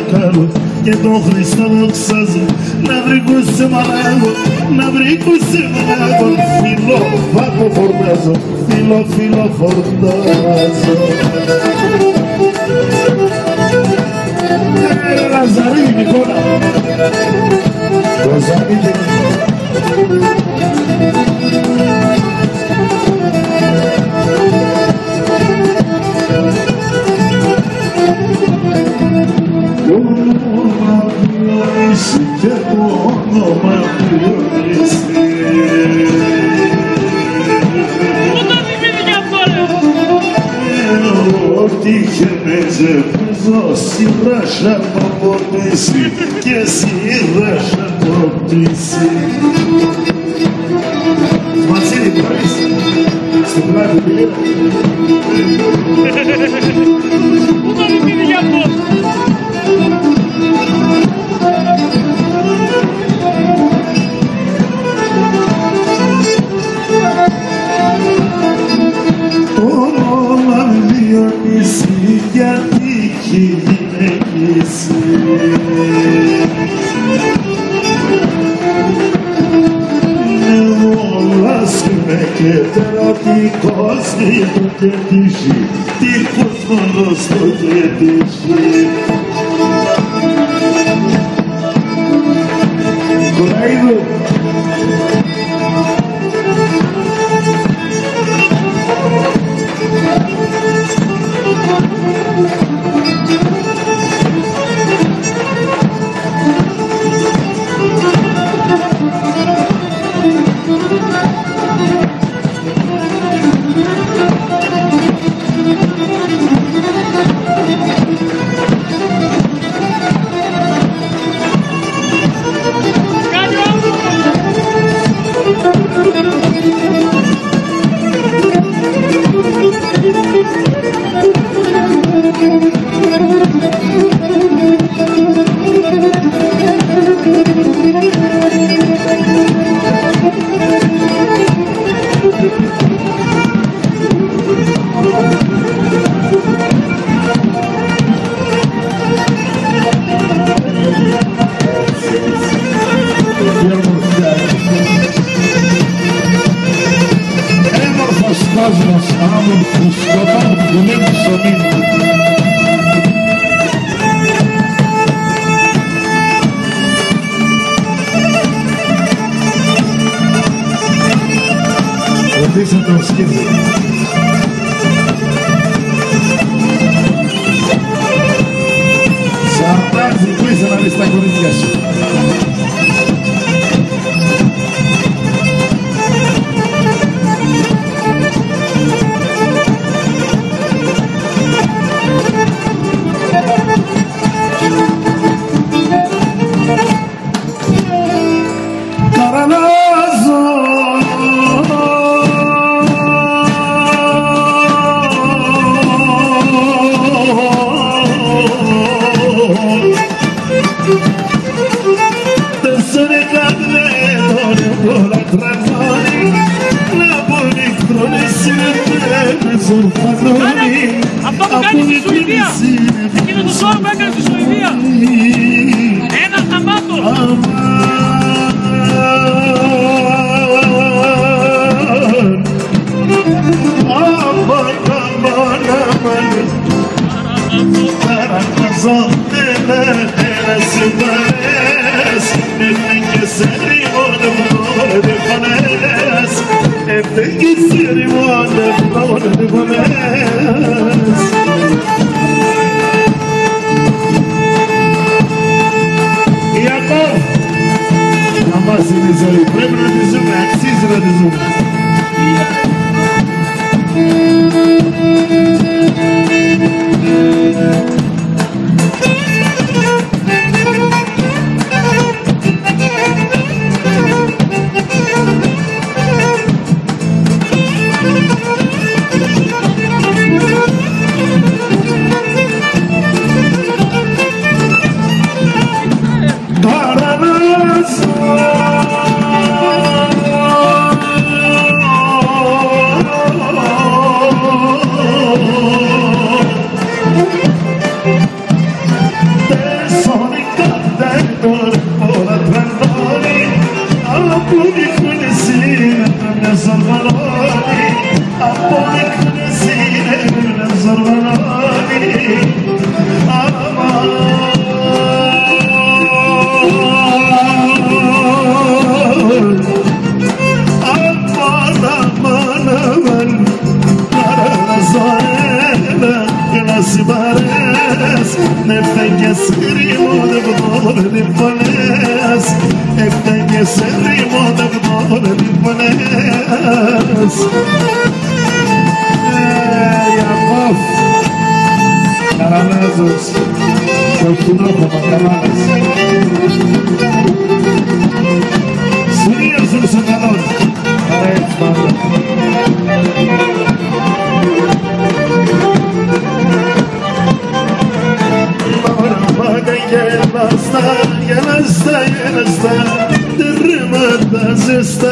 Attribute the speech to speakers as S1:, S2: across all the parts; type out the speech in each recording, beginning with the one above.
S1: παρακαλώ και τον Χριστό δοξάζω να βρήκουσε μαλάγω, να βρήκουσε μαλάγω φίλο βάτο φορτάζω, φίλο φορτάζω. Λαζαρί Νικόλα Λαζαρί και το όνομα Διονύση. Ό,τι είχε μεζεπέζω σειρά σαποποτήσει και σειρά σαποποτήσει. Βασίλη μπορείς στην πλάτη πήρε.
S2: Πού το μην για αυτό. Διονύση γιατί κι γυναίκηση όλα σου με και τερατικός δίπου και τύχη τύχος μόνος του και τύχη. Κοραίδου κόσμος άμορφος σκοτών που λέει ψωμί. Ρωτήσα τον σκύλο. Σαρτάζει που είσαι να δεις τα κορίτσια σου. Αυτό που κάνει στη Σουηδία, εκείνο το σώμα που έκανε στη Σουηδία. Ένα σταμάτο. Ιακώβ, να μας είναι η ζωή, πρέπει να τη ζούμε, αξίζει να τη ζούμε. يسري مدبر الفلاس ابدا يسري مدبر الفلاس
S1: يا قف Caranazos continuó como cabanas
S2: Subías el sonador
S1: para el banda
S2: Derramadas está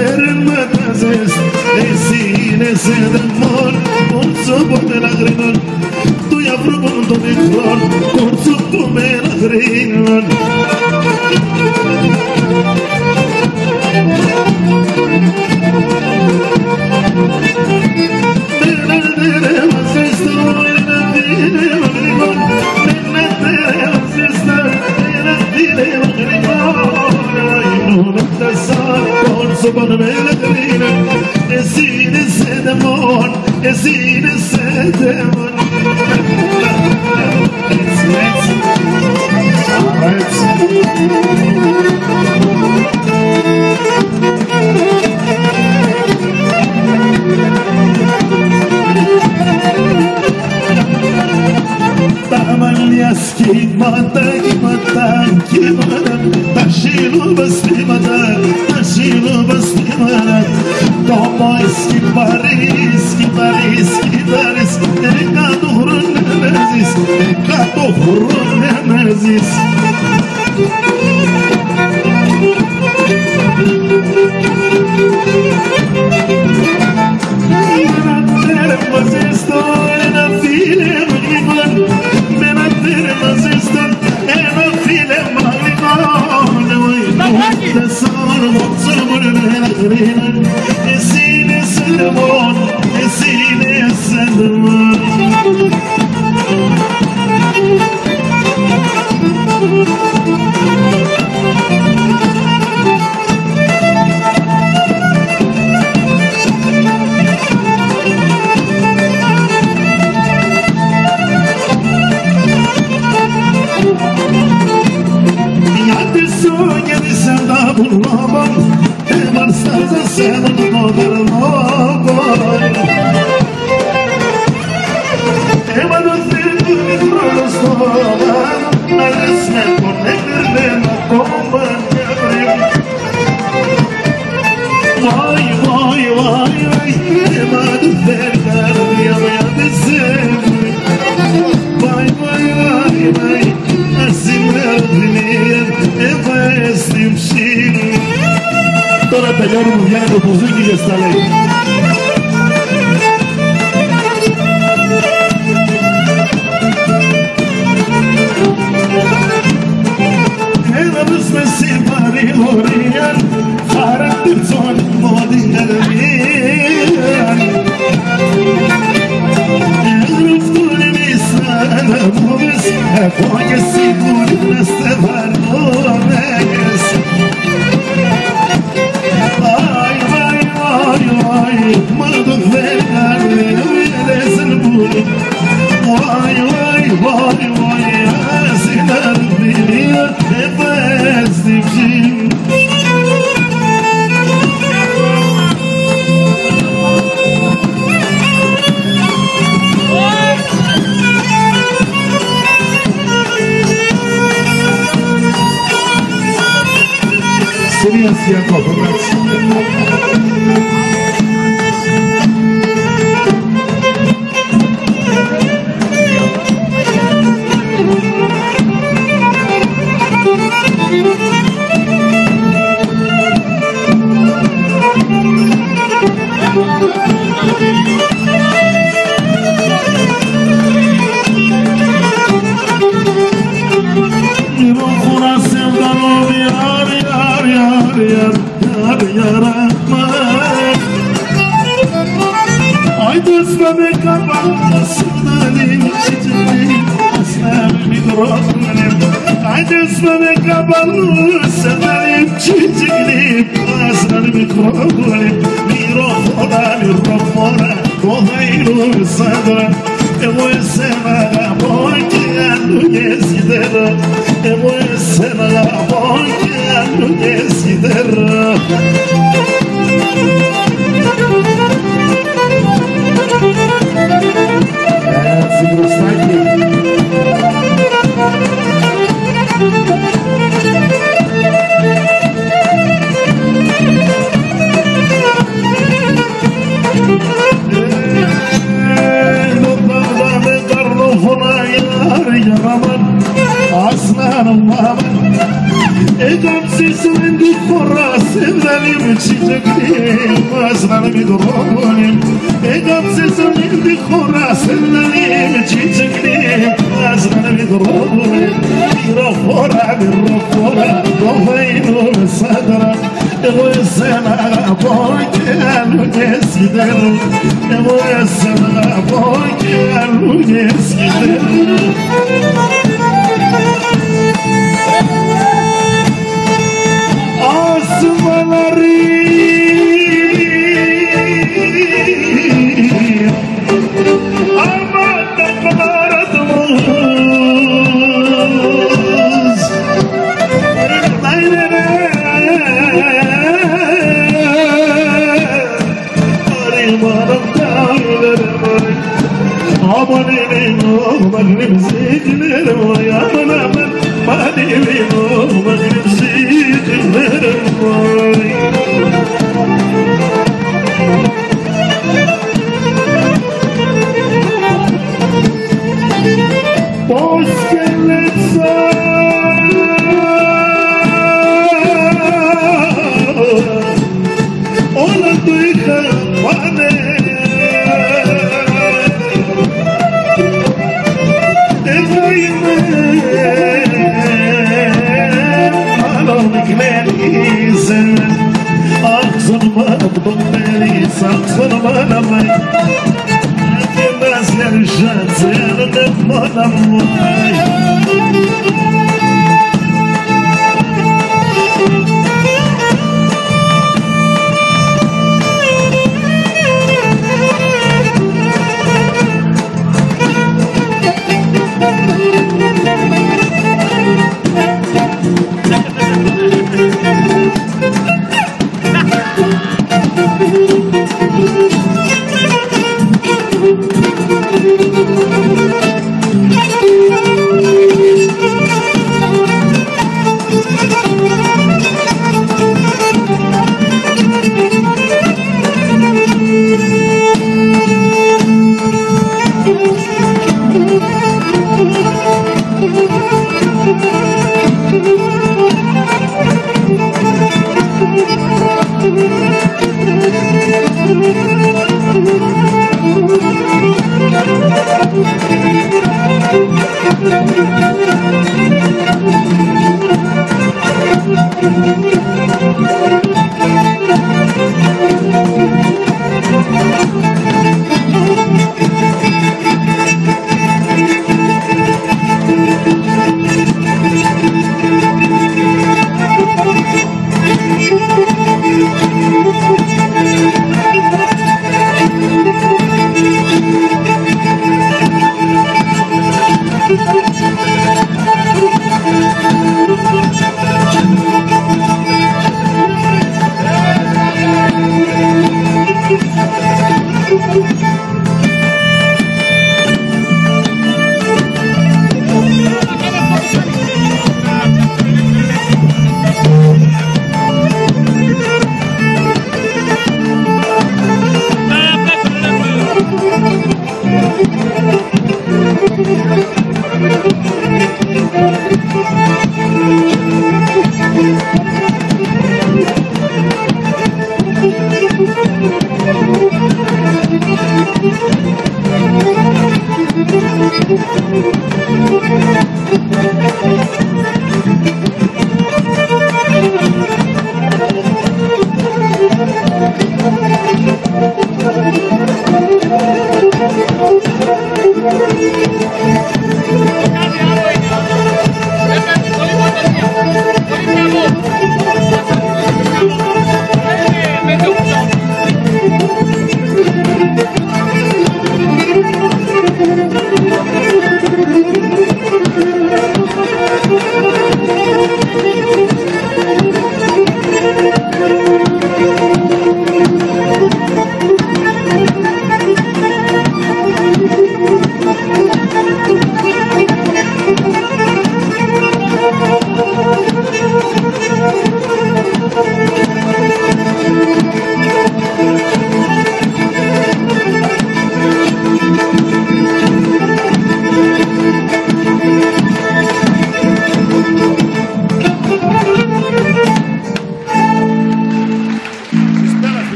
S2: Esines de amor Con sopo de la grinón Tu ya promundo mi flor Con sopo de la grinón تشيله بس بمدى como esquivaris Ekato Hronemesis Toda taller mundial de música y está ley. Era biz mesifari oriyan Karakter son modin galeriyan Eruftur misana mubis Koye sigur nestevar momes Madem verganı öylesen bu Vay Asiler biliyor Efestifçim Seria siyah koparak Aydısmadı kapalı sırdalim çiçeğim Aslar mikrofonim Aydısmadı kapalı sırdalim çiçeğim Aslar mikrofonim Mikrofona Kohayru sadra Evo esema Boykiyan nu desidera e vuoi essere la voglia non desidera
S1: Sigur stai
S2: Egam sesmen du khora sevdalim chitagdim aznan midronim Egam sesmen du khora sevdalim chitagdim aznan midronim Birofora dofainu sadra Evoesena boyanu desideru Evoesena boyanu desideru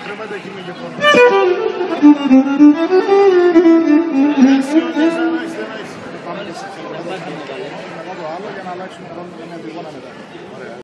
S1: χρήματα εκεί με γεφτό. Πάμε και σε αυτό το άλλο για να αλλάξουμε χρόνο για μια τριγώνα μετά.